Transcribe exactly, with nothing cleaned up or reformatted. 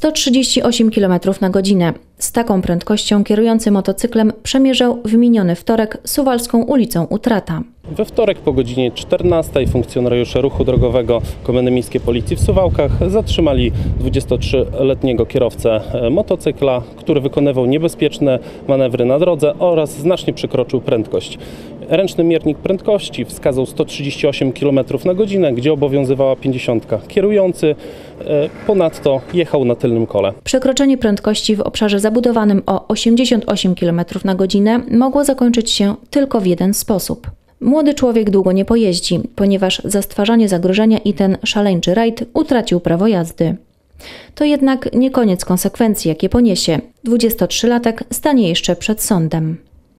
sto trzydzieści osiem kilometrów na godzinę. Z taką prędkością kierujący motocyklem przemierzał w miniony wtorek Suwalską ulicą Utrata. We wtorek po godzinie czternastej funkcjonariusze ruchu drogowego Komendy Miejskiej Policji w Suwałkach zatrzymali dwudziestotrzyletniego kierowcę motocykla, który wykonywał niebezpieczne manewry na drodze oraz znacznie przekroczył prędkość. Ręczny miernik prędkości wskazał sto trzydzieści osiem kilometrów na godzinę, gdzie obowiązywała pięćdziesiątka. Kierujący ponadto jechał na tylnym kole. Przekroczenie prędkości w obszarze zabudowanym o osiemdziesiąt osiem kilometrów na godzinę mogło zakończyć się tylko w jeden sposób. Młody człowiek długo nie pojeździ, ponieważ za stwarzanie zagrożenia i ten szaleńczy rajd utracił prawo jazdy. To jednak nie koniec konsekwencji, jakie poniesie. dwudziestotrzylatek stanie jeszcze przed sądem.